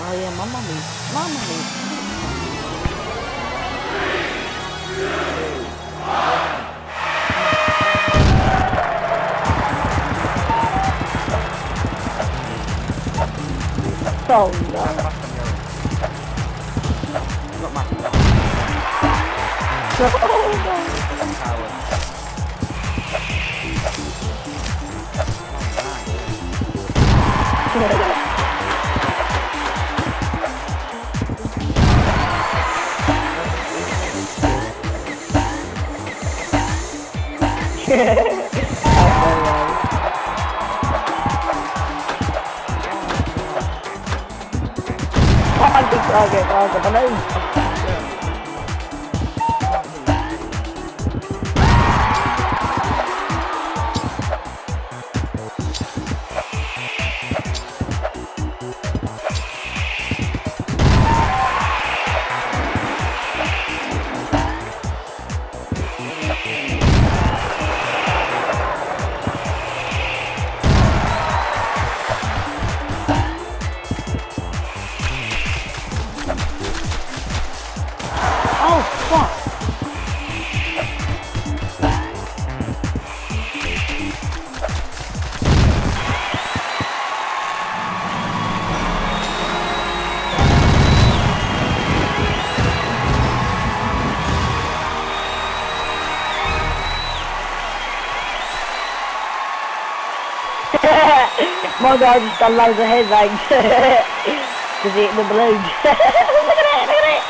Oh yeah, my mommy. Oh no. Not massive. Oh fuck! My guy just got loads of headbangs because he hit the balloon. Look at it, look at it!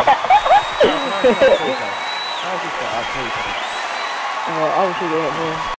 Oh, I was shooting it, boy.